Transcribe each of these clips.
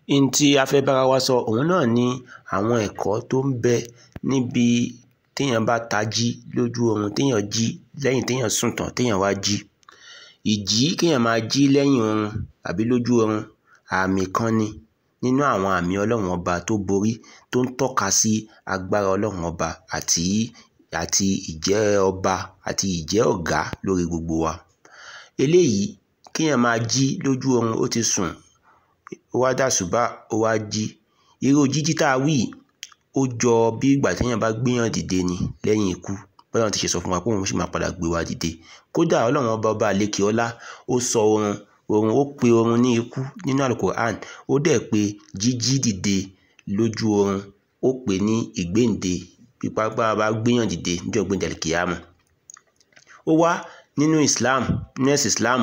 n tí a fẹ́ bára wa sọ òun náà ni àwọn ẹ̀kọ́ tó ń bẹ níbi téèyàn bá tají lójú oorun téèyàn jí lẹ́yìn téèyàn sùn tán téèyàn wá jí. Ìjí kéèyàn máa jí lẹ́yìn oorun àbí lójú oorun àmì kan ni nínú àwọn àmì ọlọ́run ọba tó borí tó ń tọ́ka sí agbára ọlọ́run ọba àti ìjẹ́ ọba àti ìjẹ́ ọ̀gá lórí gbogbo wa. Eléyìí kéèyàn máa jí lójú oorun ó ti sùn ó wá dàsùbà ó wá jí. Irú jíjí tá a wí ó jọ bí ìgbà téèyàn bá gbéyàn dìde ni lẹ́yìn ikú. Bọ́lá ti ṣe sọ fún wa pé òun sì máa padà gbé wa dìde. Kódà ọlọ́run ọba àlékè ọlá ó sọ oorun ó pe oorun ní ikú nínú Al-Quran, ó dẹ̀ pe jíjí dìde lójú oorun ó pè ní ìgbéǹde pípa bá gbéyàn dìde níjọ́ gbéǹde àlìkìyámà. Ó wá nínú Islam, nínú ẹ̀sìn Islam,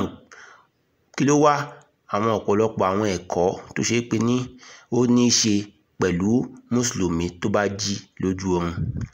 kí ló wá? Àwọn ọ̀pọ̀lọpọ̀ àwọn ẹ̀kọ́ tó ṣe pé ní ó ní í ṣe pẹ̀lú mùsùlùmí tó bá jí lójú oorun.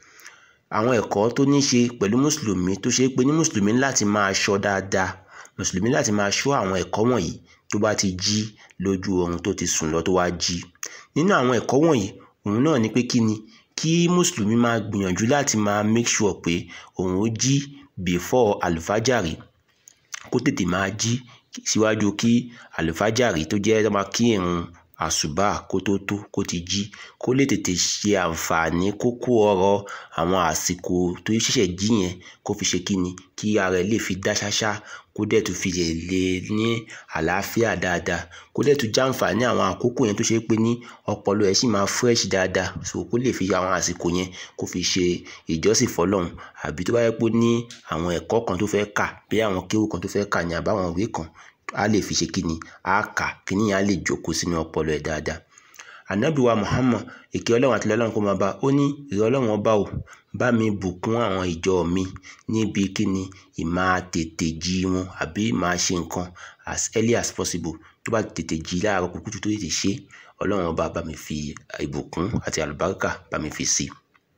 Àwọn ẹ̀kọ́ tó ní í ṣe pẹ̀lú mùsùlùmí tó ṣe pé ní mùsùlùmí láti máa ṣọ́ dáadáa. Mùsùlùmí láti máa ṣọ́ àwọn ẹ̀kọ́ wọ̀nyí tó bá ti jí lójú oorun tó ti sùn lọ tó wá jí. Nínú àwọn ẹ̀kọ́ wọ̀nyí òun náà ni pé kí ni kí mùsùlùmí máa gbìyànjú láti máa make sure pé òun ó jí before àlùfájàrí, kó tètè máa jí síwájú kí àlùfájàrí tó jẹ́ máa kí ìrun àsùbá kó tó kó ti jí, kó lè tètè ṣe àǹfààní kókó ọ̀rọ̀ àwọn àsìkò tó ṣẹ̀ṣẹ̀ jí yẹn kó fi ṣe kí ni kí ara ẹ̀ lè fi dá ṣáṣá, kó dẹ̀ tún fi lè ní àlàáfíà dáadáa, kó dẹ̀ tún jàǹfààní àwọn àkókò yẹn tó ṣe pé ní ọpọlọ ẹ̀ sì máa fresh dáadáa, so kó lè fi àwọn àsìkò yẹn kó fi ṣe ìjọsìn fọ́lọ́run. Àbí tó bá yẹ pé ní àwọn ẹ̀kọ́ kan tó fẹ́ kà bí àwọn kéwú kan tó fẹ́ kà ní àbáwọn ìwé kan a lè fi ṣe kí ni a kà kí ni a lè jókòó sínú ọpọlọ ẹ̀ dáadáa. Ànábì wa Muhammad ìkẹ́ ọlọ́run àti ọlọ́run kó máa bá ó ní ìrẹ́ ọlọ́run ọba ò bá mi bùkún àwọn ìjọ mi níbi kí ni ìmáa tètè jí wọn àbí máa ṣe nǹkan as early as possible. Tó bá tètè jí láàárọ̀ kùtùkùtù tó tètè ṣe, ọlọ́run ọba bá mi fi ìbùkún àti àlùbáríkà bá mi fi sí.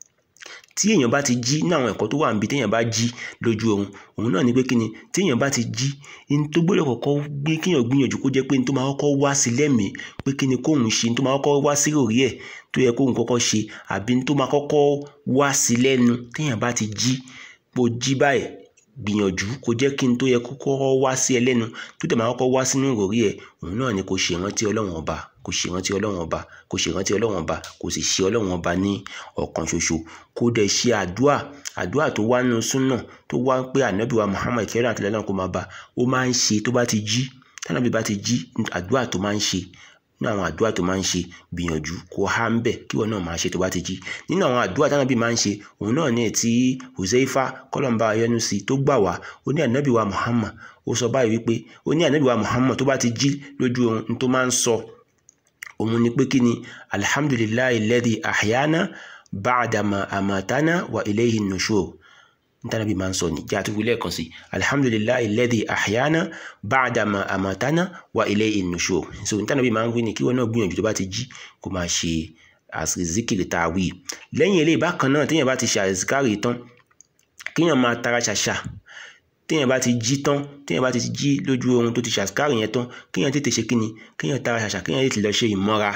Tí èèyàn bá ti jí ní àwọn ẹ̀kọ́ tó wà níbi téèyàn bá jí lójú oorun òun náà ni pé kí ni tí èèyàn bá ti jí ní tó gbọ́dọ̀ kọ́kọ́ gbé kéèyàn gbìyànjú kó jẹ́ pé ní tó máa kọ́kọ́ wá sí lẹ́mìí pé kí ni kóun ṣe, ní tó máa kọ́kọ́ wá sí orí ẹ̀ tó yẹ kóun kọ́kọ́ ṣe àbí ní tó máa kọ́kọ́ wá sí lẹ́nu téèyàn bá ti jí. Bó jí báyìí gbìyànjú kó jẹ́ kí n tó yẹ kọ́kọ́ wá sí ẹ lẹ́nu tó dẹ̀ máa kọ́kọ́ wá sínú orí ẹ̀ òun náà ni kó ṣe ìrántí ọlọ́run ọba, kó ṣe ìrántí ọlọ́run ọba, kó ṣe ìrántí ọlọ́run ọba, kó sì ṣe ọlọ́run ọba ní ọ̀kan ṣoṣo. Kó dẹ̀ ṣe àdúà tó wá nínú súnà tó wá pé ànábì wa Muhammad ìkẹ́ àti ọlọ́run kó máa bá ó máa ń ṣe tó bá ti jí. Tànábì bá ti jí àdúà tó máa ń ṣe nínú àwọn àdúà tó máa ń ṣe gbìyànjú kó há ń bẹ̀ kí wọ́n náà máa ṣe tó bá ti jí. Nínú àwọn àdúà tànábì máa ń ṣe òun náà ní tí Huzaifa kọ́lọ́mbà yọ́nú sí tó gbà wá ó ní ànábì wa Muhammad ó sọ báyìí wípé ó ní ànábì wa Muhammad tó bá ti jí lójú oorun tó máa ń sọ òun ni pé kí ni alhamdulillahi alladhi ahyana ba'dama amatana wa ilayhi nushur. Ntànàbí máa ń sọ ní jẹ́ àtúwò lẹ́ẹ̀kan sí alhamdulillahi alladhi ahyana ba'dama amatana wa ilayhi nushur. So ntànàbí máa ń wí ni kí wọ́n náà gbìyànjú tó bá ti jí kó máa ṣe àzíkìrì tá a wí. Lẹ́yìn eléyìí bákan náà téèyàn bá ti ṣe àzíkárì tán kéèyàn máa tara ṣàṣà. Téèyàn bá ti jí tán téèyàn bá ti jí lójú oorun tó ti ṣe àzíkárì yẹn tán kéèyàn tètè ṣe kí ni kéèyàn tara ṣàṣà kéèyàn tètè lọ ṣe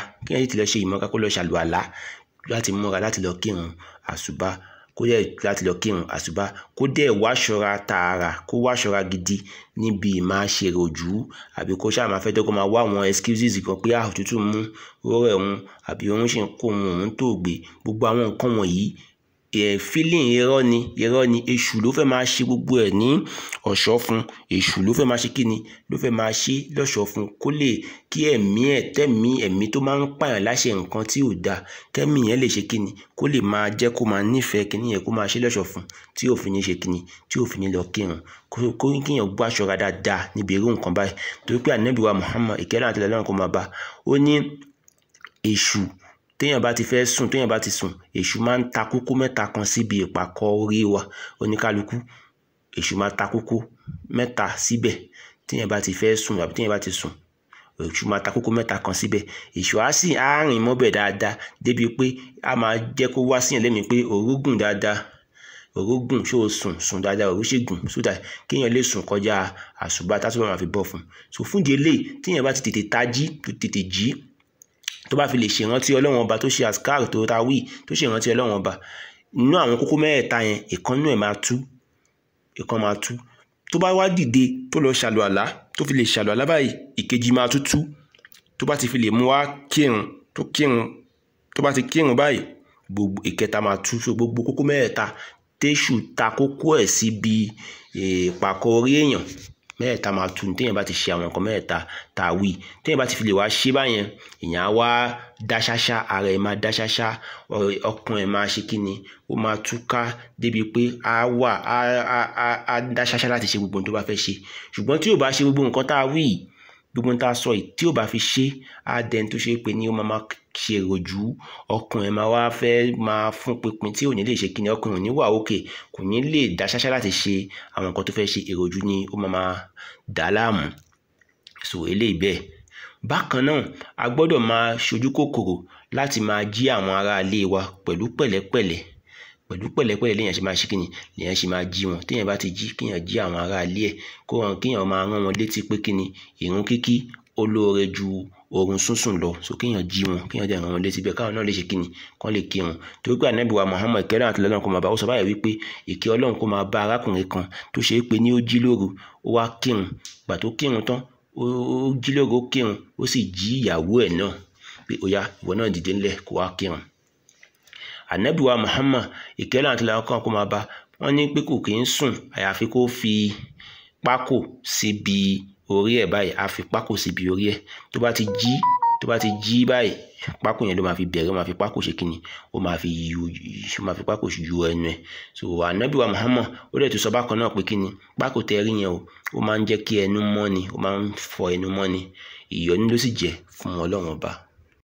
ìmọ́ra kó lọ ṣàlùwàlá láti múra láti lọ kírun àsùbá kó dẹ̀ wá ṣọ́ra tààrà kó wá ṣọ́ra gidi níbi máa ṣe rojú àbí kó ṣáà máa fẹ́ dọ́gbọ́n máa wá àwọn excuses kan pé òtútù mú rórẹ̀ òun àbí òun ṣe ń kó òun tó gbé. Gbogbo àwọn nǹkan wọ̀nyí feeling irọ́ ni èṣù ló fẹ́ máa ṣe gbogbo ẹ̀ ní ọ̀ṣọ́ fún. Èṣù ló fẹ́ máa ṣe kí ni ló fẹ́ máa ṣe lọ́ṣọ́ fún kó lè kí ẹ̀mí tó máa ń pààyàn láṣẹ nǹkan tí ò dáa kẹ́mí yẹn lè ṣe kí ni kó lè máa jẹ́ kó máa nífẹ̀ẹ́ kí ni yẹn kó máa ṣe lọ́ṣọ́ fún tí ò fi ní ṣe kí ni tí ò fi ní lọ kírun kó kíyàn gbọ́ aṣọra dáadáa níbi irú nǹkan báyìí. Torí pé ànábì wa Muhammad ìkẹ́ àti ọlọ́run kó máa bá ó ní èṣù téèyàn bá ti fẹ́ sùn téèyàn bá ti sùn èṣù máa ń ta kókó mẹ́ta kan síbi ìpàkọ́ orí wa oníkálukú. Èṣù máa ta kókó mẹ́ta síbẹ̀ téèyàn bá ti fẹ́ sùn àbí téèyàn bá ti sùn èṣù máa ta kókó mẹ́ta kan síbẹ̀. Èṣù á sì rìn mọ́bẹ̀ dáadáa débi pé a máa jẹ́ kó wá síyàn lẹ́mìí pé òrógùn dáadáa òrógùn ṣó sùn dáadáa òró ṣe gùn sódà kéèyàn lè sùn kọjá àsùbá tásùbá máa fi bọ́ fún. So fún ìdí eléyìí téèyàn bá ti tètè tají tó tètè jí tó bá fi lè ṣèrántí Ọlọ́run ọba tó ṣe àsìkáàrù tó ta wí tó ṣèrántí Ọlọ́run ọba nínú àwọn kókó mẹ́ẹ̀ta yẹn ìkan nínú ẹ̀ máa tú ìkan máa tú tó bá wá dìde tó lọ ṣàlùwàlá tó fi lè ṣàlùwàlá báyìí ìkejì máa tú tó bá ti fi lè mú wá kírun tó bá ti kírun báyìí gbogbo ìkẹta máa tú so gbogbo kókó mẹ́ẹ̀ta téṣù ta kókó ẹ̀ síbi ìpàkọ́ orí èèyàn mẹ́ẹ̀ta máa tú téèyàn bá ti ṣe àwọn nǹkan mẹ́ẹ̀ta tá a wí téèyàn bá ti fi lè wá ṣe báyẹn èèyàn á wá dá ṣáṣá ara ẹ̀ máa dá ṣáṣá ọkàn ẹ̀ máa ṣe kíni ó máa túká débi pé á dá ṣáṣá láti ṣe gbogbo ohun tó bá fẹ́ ṣe ṣùgbọ́n tí ò bá ṣe gbogbo nǹkan tá a wí gbogbo nǹkan tá a sọ yìí tí ò bá fi ṣe á dẹni tó ṣe pé ní ó máa ṣe èròjú ọkàn ẹ̀ máa wá fẹ́ máa fún pinpin tí ò ní lè ṣe kíni ọkàn ò ní wà òkè kò ní lè dá ṣáṣá láti ṣe àwọn nǹkan tó fẹ́ ṣe èròjú ni ó máa dà á láàmú so eléyìí bẹ́ẹ̀ bákan náà a gbọ́dọ̀ máa ṣojú kòkòrò láti máa jí àwọn ará ilé wa pẹ̀lú pẹ̀lẹ́pẹ̀lẹ́ léèyàn ṣe máa ṣe kíni léèyàn ṣe máa jí wọn téèyàn bá ti jí kéèyàn jí àwọn ará ilé ẹ̀ kéèyàn máa rán wọn létí pé kíni ìrun kíkí ó lóore ju oorun sísùn lọ so kéèyàn jí wọn kéèyàn dẹ̀ rán wọn létí bẹ́ẹ̀ káwọn náà lè ṣe kíni kán lè kírun torí pé ànábì wa Muhammad kẹ́rẹ́ àti Ọlọ́run kó máa bá ó sọ báyìí wípé ìkẹ́ Ọlọ́run kó máa bá arákùnrin kan tó ṣe é pé ní ó jí lóru ó wá kírun gbà tó kírun tán ó jí lóru ó kírun ó sì jí ìyàwó ẹ̀ náà pé ó yá ìwọ náà dìde ńlẹ̀ kó wá kírun ànábì wa Muhammad ìkẹ́ Ọlọ́run àti Ọlọ́run kó máa bá wọn ní pé kò kí ń sùn àyàfi kó fi pákò síbi orí ẹ̀ báyìí á fi pákò síbi orí ẹ̀ tó bá ti jí báyìí pákò yẹn ló máa fi bẹ̀rẹ̀ ó máa fi pákò ṣe kíni ó máa fi pákò yọ ẹnu ẹ̀ so ànábì wa Muhammad ó dẹ̀ tún sọ bákan náà pé kíni pákò tẹ́ rí yẹn ó máa ń jẹ́ kí ẹnu mọ́ ni ó máa ń fọ ẹnu mọ́ ni ìyọ́nú ló sì jẹ́ fún Ọlọ́run ọba.